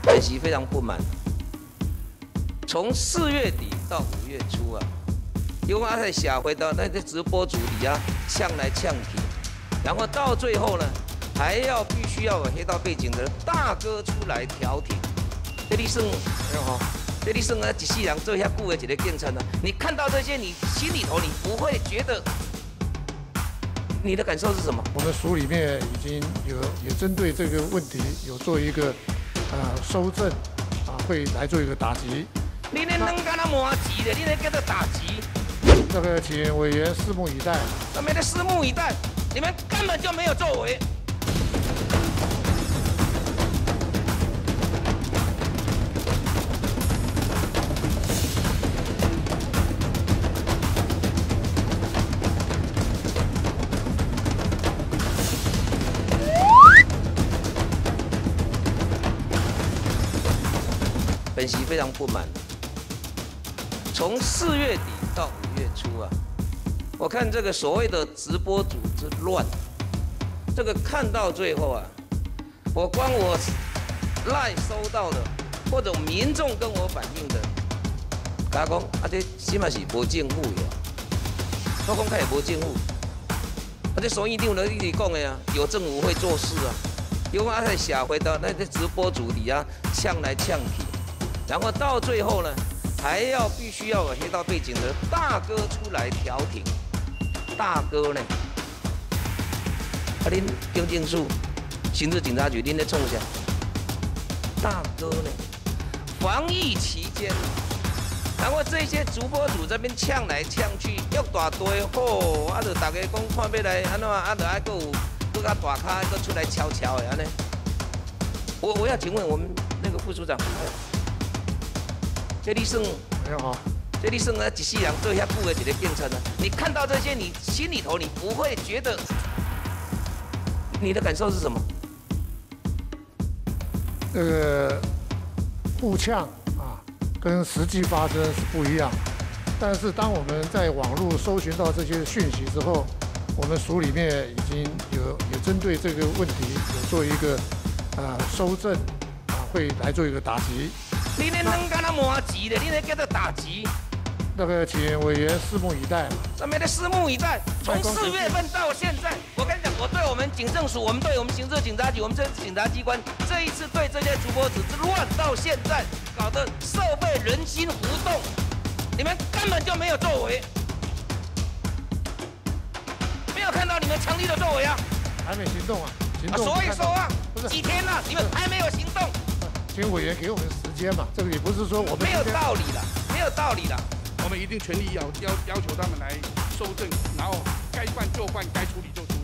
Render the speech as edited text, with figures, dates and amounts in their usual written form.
本席非常不满。从4月底到5月初啊，因为他在下回到那些直播主里啊呛来呛去，然后到最后呢，还必须要有黑道背景的大哥出来调停。这里算，这里算啊，一世人做遐久的一个警察啊，你看到这些，你心里头你不会觉得，你的感受是什么？ 我们署里面已经也针对这个问题有做一个收证会来做一个打击。 你那能干那磨叽的，你那叫做打击？ 这个请委员拭目以待。 那没得拭目以待，你们根本就没有作为。本席非常不满。从4月底到5月初啊，我看这个所谓的直播组之乱，这个看到最后啊，我赖收到的，或者民众跟我反映的，甲我讲这起码是无政府的，我讲开无政府，这所以长就一直讲的啊，有政府会做事啊，因为他在下回到那些直播主里啊呛来呛去，然后到最后呢。还必须要有黑道背景的大哥出来调停，大哥呢？恁警政署、刑事警察局，恁在冲啥？大哥呢？防疫期间，然后这些主播组这边呛来呛去，约大堆，吼，就大家讲看要来安怎，就还有较大咖，搁出来悄悄的安尼。我要请问我们那个副署长。这里算没有哈，这里算啊，一世人做遐久的一个警察啊，你看到这些，你心里头你不会觉得，你的感受是什么？ 这个互呛跟实际发生是不一样。但是当我们在网络搜寻到这些讯息之后，我们署里面已经也针对这个问题有做一个收证会来做一个打击。 你那能干那磨叽的，你那叫做打击。 那个请委员拭目以待。 什么的拭目以待？从4月份到现在，我跟你讲，我对我们警政署，我们对我们刑事警察局，我们这警察机关，这一次对这些主播组织乱到现在，搞得社会人心浮动，你们根本就没有作为，没有看到你们强力的作为啊！ 还没行动啊？行动。 所以说啊，几天了，你们还没有行动。 请委员给我们时间嘛，这个也不是说我们没有道理了，没有道理了。 我们一定全力要求他们来收证，然后该犯就犯，该处理就处理。